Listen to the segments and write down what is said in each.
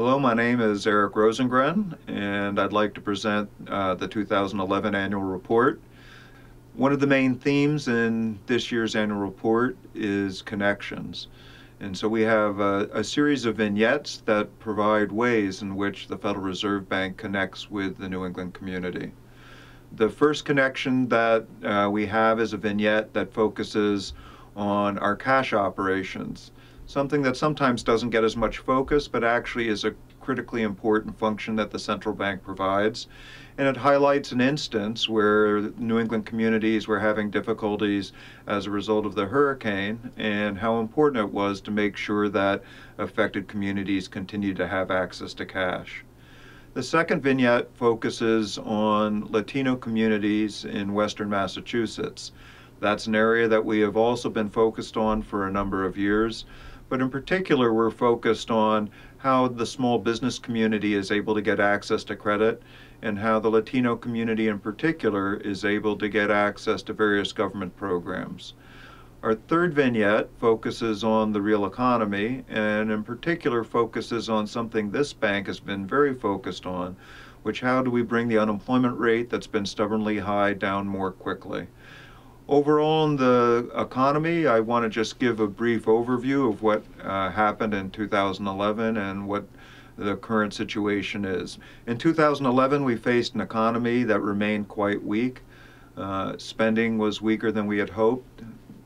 Hello, my name is Eric Rosengren, and I'd like to present the 2011 annual report. One of the main themes in this year's annual report is connections. And so we have a series of vignettes that provide ways in which the Federal Reserve Bank connects with the New England community. The first connection that we have is a vignette that focuses on our cash operations, something that sometimes doesn't get as much focus, but actually is a critically important function that the central bank provides. And it highlights an instance where New England communities were having difficulties as a result of the hurricane, and how important it was to make sure that affected communities continue to have access to cash. The second vignette focuses on Latino communities in Western Massachusetts. That's an area that we have also been focused on for a number of years, but in particular we're focused on how the small business community is able to get access to credit and how the Latino community in particular is able to get access to various government programs. Our third vignette focuses on the real economy, and in particular focuses on something this bank has been very focused on, which how do we bring the unemployment rate that's been stubbornly high down more quickly. Overall in the economy, I want to just give a brief overview of what happened in 2011 and what the current situation is. In 2011, we faced an economy that remained quite weak. Spending was weaker than we had hoped.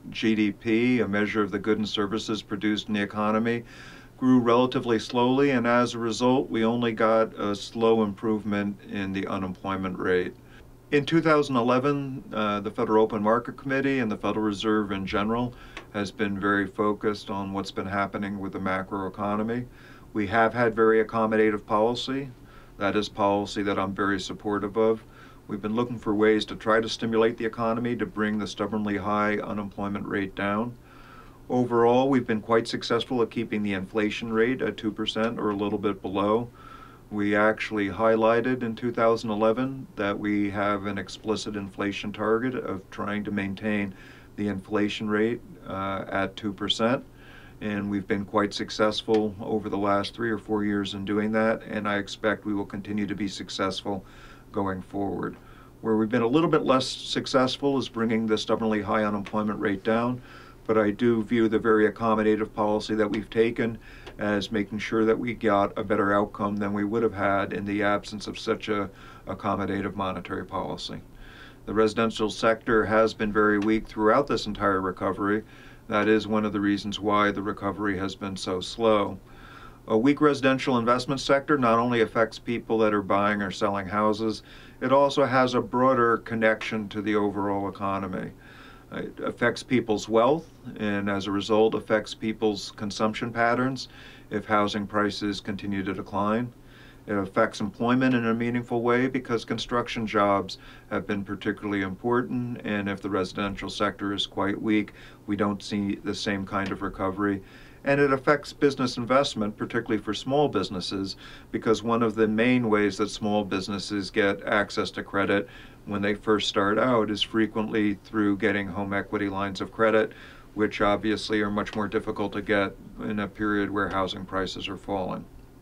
GDP, a measure of the goods and services produced in the economy, grew relatively slowly, and as a result, we only got a slow improvement in the unemployment rate. In 2011, the Federal Open Market Committee and the Federal Reserve in general has been very focused on what's been happening with the macroeconomy. We have had very accommodative policy. That is policy that I'm very supportive of. We've been looking for ways to try to stimulate the economy to bring the stubbornly high unemployment rate down. Overall, we've been quite successful at keeping the inflation rate at 2% or a little bit below. We actually highlighted in 2011 that we have an explicit inflation target of trying to maintain the inflation rate at 2%. And we've been quite successful over the last 3 or 4 years in doing that, and I expect we will continue to be successful going forward. Where we've been a little bit less successful is bringing the stubbornly high unemployment rate down, but I do view the very accommodative policy that we've taken as making sure that we got a better outcome than we would have had in the absence of such a accommodative monetary policy. The residential sector has been very weak throughout this entire recovery. That is one of the reasons why the recovery has been so slow. A weak residential investment sector not only affects people that are buying or selling houses, it also has a broader connection to the overall economy. It affects people's wealth, and as a result affects people's consumption patterns if housing prices continue to decline. It affects employment in a meaningful way because construction jobs have been particularly important, and if the residential sector is quite weak, we don't see the same kind of recovery. And it affects business investment, particularly for small businesses, because one of the main ways that small businesses get access to credit when they first start out is frequently through getting home equity lines of credit, which obviously are much more difficult to get in a period where housing prices are falling.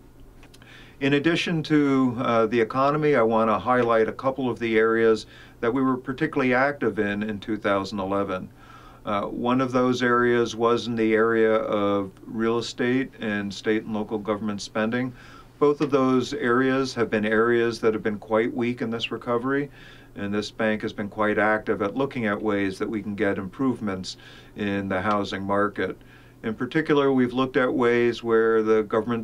In addition to the economy, I want to highlight a couple of the areas that we were particularly active in 2011. One of those areas was in the area of real estate and state and local government spending. Both of those areas have been areas that have been quite weak in this recovery, and this bank has been quite active at looking at ways that we can get improvements in the housing market. In particular, we've looked at ways where the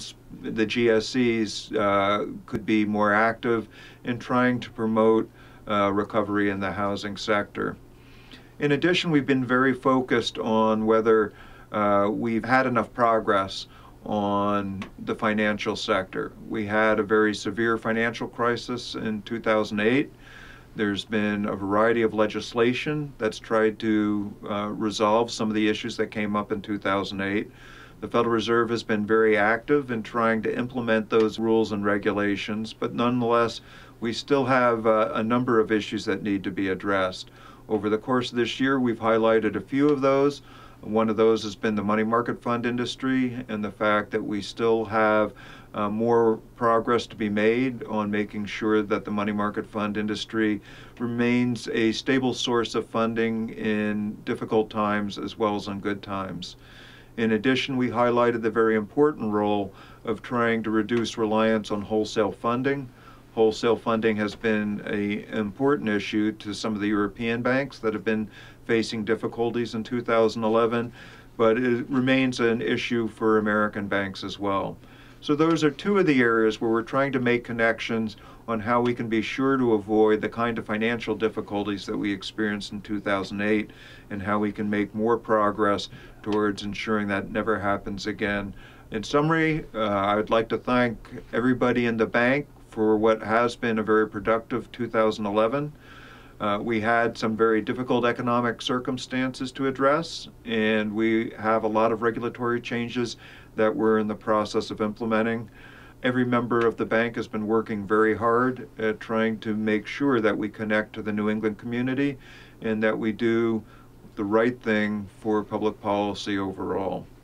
GSEs could be more active in trying to promote recovery in the housing sector. In addition, we've been very focused on whether we've had enough progress on the financial sector. We had a very severe financial crisis in 2008. There's been a variety of legislation that's tried to resolve some of the issues that came up in 2008. The Federal Reserve has been very active in trying to implement those rules and regulations, but nonetheless, we still have a number of issues that need to be addressed. Over the course of this year, we've highlighted a few of those. One of those has been the money market fund industry and the fact that we still have more progress to be made on making sure that the money market fund industry remains a stable source of funding in difficult times as well as in good times. In addition, we highlighted the very important role of trying to reduce reliance on wholesale funding. Wholesale funding has been an important issue to some of the European banks that have been facing difficulties in 2011, but it remains an issue for American banks as well. So those are two of the areas where we're trying to make connections on how we can be sure to avoid the kind of financial difficulties that we experienced in 2008 and how we can make more progress towards ensuring that never happens again. In summary, I would like to thank everybody in the bank for what has been a very productive 2011. We had some very difficult economic circumstances to address, and we have a lot of regulatory changes that we're in the process of implementing. Every member of the bank has been working very hard at trying to make sure that we connect to the New England community and that we do the right thing for public policy overall.